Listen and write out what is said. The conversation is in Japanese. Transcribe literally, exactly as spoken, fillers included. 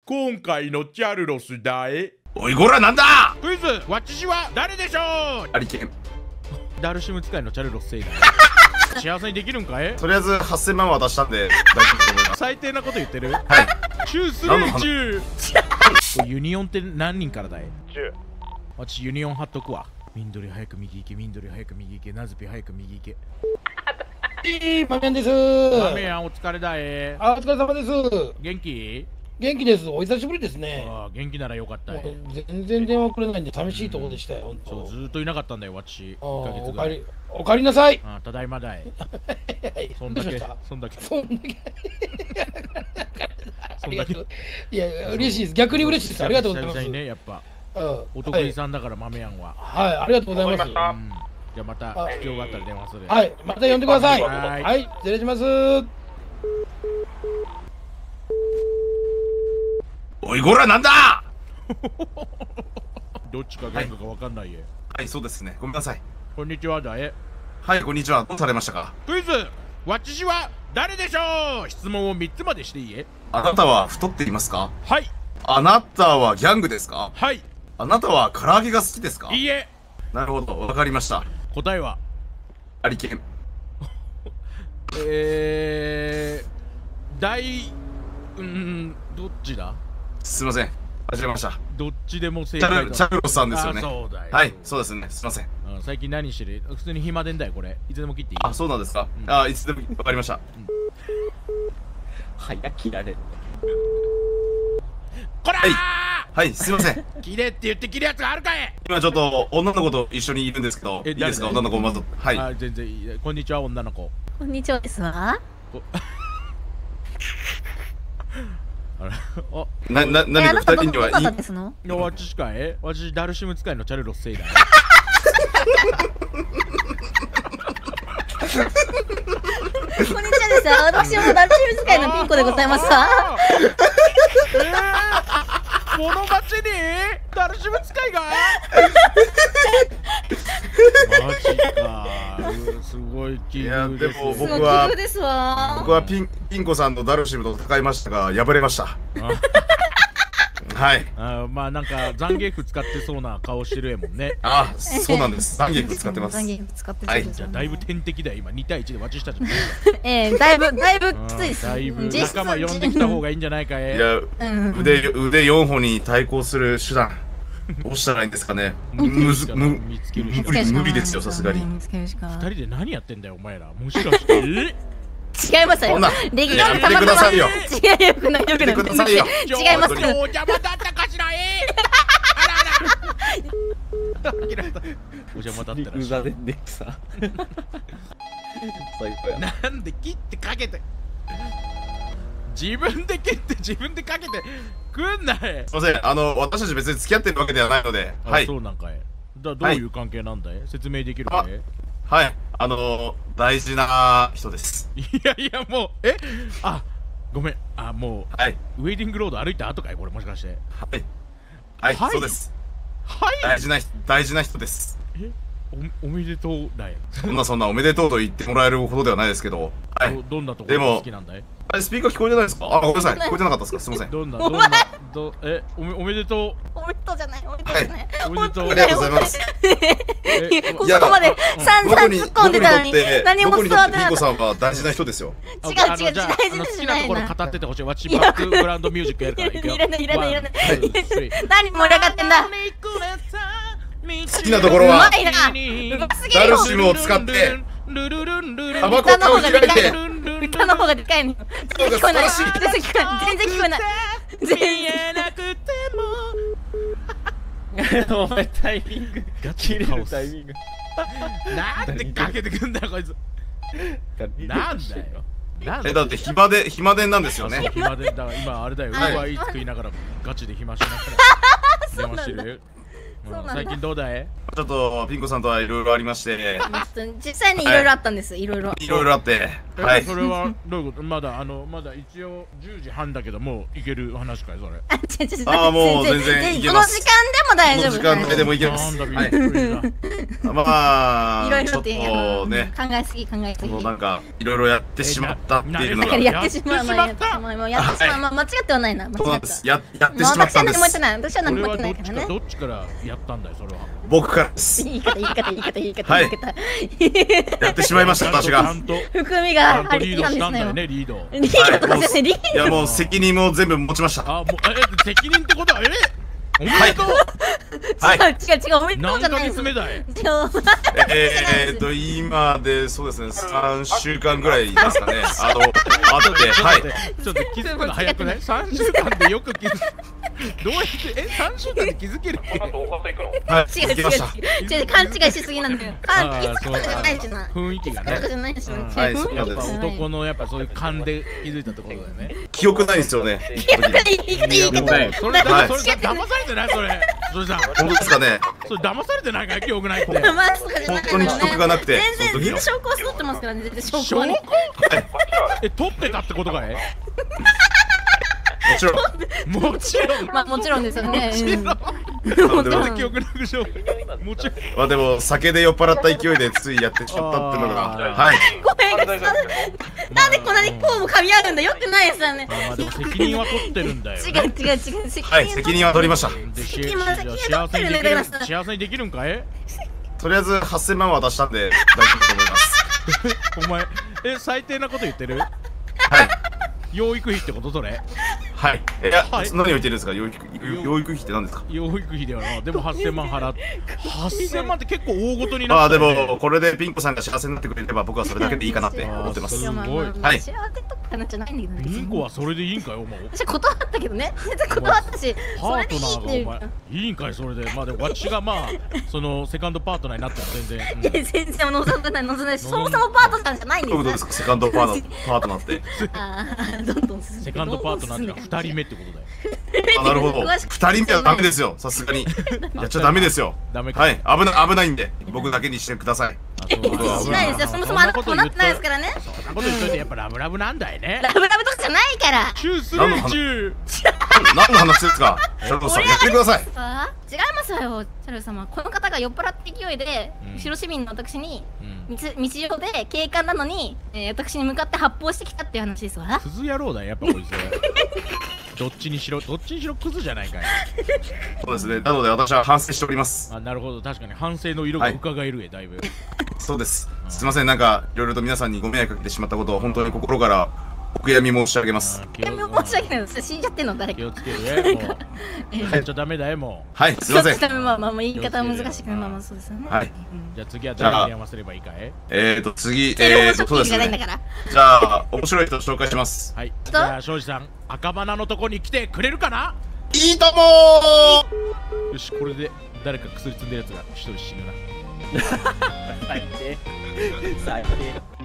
今回のチャルロスだえ。 おいこらなんだ。 クイズ、私は誰でしょう。 ありけん。 ダルシム使いのチャルロスせいだ。幸せにできるんかい。 とりあえずはっせんまん渡したんで大丈夫と思います。 最低なこと言ってる。 はい。 チュースレイチュー。ユニオンって何人からだい。じゅう。私ユニオン貼っとくわ。ミンドリ早く右行け、ミンドリ早く右行け、ナズピ早く右行け。 いいマメヤンです。 マメヤンお疲れだえ。 あ、お疲れ様です。 元気？ 元気です。お久しぶりですね。 ああ、元気ならよかったえ。 全然電話くれないんで寂しいところでしたよ。 そう、ずーっといなかったんだよ、私。いっかげつぐらい。 おかえり、おかえりなさい。 あ、ただいまだい。そんだけ、そんだけ。 そんだけ。 そんだけ。 いや、嬉しいです。逆に嬉しいです。ありがとうございます。 久々にね、やっぱ。 うん、 お得意さんだから、豆やんは。 はい、ありがとうございます。 じゃあまた必要があったら電話する。 はい、また呼んでください。 はい、 はい、失礼します。 おいこらなんだ。 どっちかギャングかわかんないえ。 はい、そうですね。ごめんなさい。 こんにちはだえ。 はい、こんにちは。どうされましたか。 クイズ、私は誰でしょう。質問をみっつまでしていいえ。 あなたは太っていますか。 はい。 あなたはギャングですか。 はい。 あなたは唐揚げが好きですか。 いいえ。 なるほど、わかりました。 答えはありけん。 えー、大うーんどっちだ。 すいません、間違えました。 どっちでも正チャ解だ。 ルチャルロスさんですよね。 そうだよ。 はい、そうですね。すいません。 うん、最近何してる。普通に暇でんだよこれ。いつでも切っていい。 あ、そうなんですか。 うん、 あ、いつでもわかりました。 早切られる。 こらー、 はいはい、すいません。 切れって言って切るやつがあるかい。 今ちょっと女の子と一緒にいるんですけど、いいですか。女の子まず。はい。 あ、全然いい。こんにちは女の子。 こんにちはですわ。 あれ、あ、 な、な、 え、 何かあなた二人にはいい。 どの方ですの？ いや、私かい。私ダルシム使いのチャルロスせいだ。 こんにちはですわ。私もダルシム使いのピンコでございますわ。 えー、この街にダルシム使いがマジか。すごい奇遇です。 いやでもすごい僕は奇遇ですわ。 僕はピンピンコさんとダルシムと戦いましたが敗れました。はい。 あ、まあなんか懺悔符使ってそうな顔してるえもんね。 あ、そうなんです。懺悔符使ってます。 懺悔符使ってはいそうですよね。 じゃあだいぶ天敵だよ今。にたいいちで私たちの。 ええ、だいぶだいぶきついです。 だいぶ実質仲間呼んできた方がいいんじゃないかえ。 いや、 うん腕腕よんほんに対抗する手段どうしたらいいんですかね。むずむ見つけるしか無理無理ですよ、さすがに。 見つけるしかない。 二人で何やってんだよお前ら。もしかしてえ。 違いますよ。 そんなレギュラーやめてくださいよ。 違うよくないよくない。 やめてくださいよ。 違います。 お邪魔だったかしらえ。あらあら。お邪魔だったらしい。 うざでんでさ。最高や。 なんで切ってかけて。自分で切って自分でかけてくんない。 すいません、あの私たち別に付き合ってるわけではないので、 あ、 はい。 そうなんかい。だどういう関係なんだい。説明できるかい。 はい、あの大事な人です。 いやいやもうえあごめんあもうはいウェディングロード歩いた後かいこれもしかして。 はいはい、 はいそうです。 はい大事な人大事な人です。 えおおめでとうだよ。 そんなそんなおめでとうと言ってもらえるほどではないですけど、はい。 どどんなところが好きなんだい。 あれスピーカー聞こえてないですか。あ、ごめんなさい、聞こえてなかったですか。すみません。 どんなどんなどえおめおめでとおめでとうじゃない。おめでとうじゃない。 うおめでとう。 ありがとうございます。 えここまで散々突っ込んでたのに何も僕にとってピンコ伝わってなかった。 さんは大事な人ですよ。 違う違うあのじゃあ大事あのじゃ好きないななところ語っててほしい。私バックグラウンドミュージックやるから。いくよ。 いらないいらないいらない。 ワンツースリー何盛り上がってんだ。 好きなところはうまいな。うますぎるよ。 ダルシムを使ってタバコ歌の方がでかい。 タ歌の方がでかいの。全然聞こえない。 素晴全然聞こえない。全然聞こえない。全然。 お前タイミングガチ切れカオスるタイミング。 なんでかけてくんだよこいつ。なんだよ。なんえ、だって暇で暇でなんですよね。 暇でだから今あれだよ。ウはいーバーイーツ食いながらガチで暇しながら電話してるよ。うん最近どうだい。 ちょっとピンコさんとはいろいろありまして、 実際にいろいろあったんです。いろいろ。 いろいろあって、 え、 はいそれはどういうこと？まだあのまだ一応じゅうじはんだけどもういける話かいそれ。 あ、違う違う。 あーもう全然いけますこの時間でも大丈夫。 この時間帯でもいけまなんだす。 びっくりはい。 した。 まあ、 いろいちょっろってとね、 考えすぎ考えすぎ。 このなんかいろいろやってしまったっていうのがだから、やってしまうのやってしまったまあまあやってしまう、まあ間違ってはないな。間そう違った。 なんです。ややってしまったんで私は何も言ってす。 ない。私は何これも言はどっちかってないからね。 どっちからやったんだよそれは。 僕からです。 言い方言い方言い方言い方はい言い方。 やってしまいました私ちゃが。 んとち含みゃんとがありリードしたんだきなんですね。 よねリード。 リードとかじゃない、リいーやもう責任も全部持ちました。 あもうえ責任ってことはえおめでとう。 はいド。違う違う違う、おめでとう何ヶじゃないです。 月目だい。 違う。 えーっと今でそうですねさんしゅうかんぐらいですかね。あのあってはい。 ちょっと気づくの早くない？さんしゅうかんでよく気づく。どうやってえさんしゅうかんで気づけるっけ？ はい。 違う違う行きました。 違う違う、勘違いしすぎなんだよ。勘あーいつことじゃないしな。 雰囲気がいつことじね。 ゃないしな。 うんはいそうやっぱです男のやっぱそういう勘で気づいたってことだよね。 記憶ないんですよね。 いや、いいいいいいもうそれはいそれ騙されてないそれ。それさ本当ですかね。 それ騙されてないから記憶ないって。 まあ、そうかじゃない本当に記憶がなくて全然その時の全然証拠は揃ってますからね、全然証拠証拠はね。 え取ってたってことかい？ もちろん。 もちろん。 まあもちろんですよね。うんまあでもなんで記憶なくしよう。もちろん。 まあでも酒で酔っ払った勢いでついやってしまったっていうのがあーはい。 ごめんなさい。なんでこんなにこうも噛み合うんだよくないですよね。 まあまあでも責任は取ってるんだよ違うね。 違う違う、責はい責任は取りました。 でし責任は責任幸せにできる取ってるんだから幸せにできるんかい？ とりあえずはっせんまん渡したんで大丈夫と思います。 お前え最低なこと言ってる？ はい養育費ってことそれ？ はい。いやはい何を言ってるんですか。養育養育費って何ですか。 養育費ではな。でもはっせんまん払ってはっせんまんって結構大ごとになああでったよね。 もこれでピン子さんが幸せになってくれれば僕はそれだけでいいかなって思ってますす。 いやまあごいまあまあはい幸せとかなんじゃないんだけどね。 ピンコはそれでいいんかよお前。 私断ったけどね。全然断ったし、 パそれでいートナーいっていうがお前いいんかいそれで。まあでも私がまあそのセカンドパートナーになっても全然、うんいや全然望んでない望んでないし、そもそもパートナーじゃないんでどういうことですすか。セカンドパートパートナーって。 ああ、どんどん進んでセカンドパートナーってのはふたりめってことだよ。 あなるほど。 詳しく二人目はダメですよ。さすがにやっちゃダメですよ。 ダメか。 はい危ない危ないんで僕だけにしてください。 あそう僕はしないですよ。そもそもあなたこうなってないですからね。 そんなこと言っといてやっぱラブラブなんだよね。 ラブラブとかじゃないから。 チューするチュー。 何の話ですか。シャロさんやってください。 あ違いますよ、チャル様。この方が酔っ払った勢いで、 うん後ろ市民の私にうん道道上で警官なのに、えー私に向かって発砲してきたっていう話ですわ。 クズ野郎だよやっぱこいつ。どっちにしろどっちにしろクズじゃないかい。 そうですね。なので私は反省しております。 あなるほど確かに反省の色が伺えるえだいぶ。 そうです。すいませんなんかいろいろと皆さんにご迷惑かけてしまったことを本当に心からお悔やみ申し上げます。 あ気でをも申し訳ないです。死んじゃってんの誰か。 気をつけるねもう。やっちゃダメだよもはいすいません。 ちょっとまあまあまあ言い方は難しく、まあまあそうですよね。 はいう。じゃあ次は誰に電話すればいいかい？ えーと次テレえフォンショッピングーとそうですね。 じゃないんだから。 じゃあ面白い人紹介します。 はい。じゃあ庄司さん赤鼻のとこに来てくれるかな？ いいともー。 よしこれで誰か薬積んでるやつが一人死ぬな。 最低最低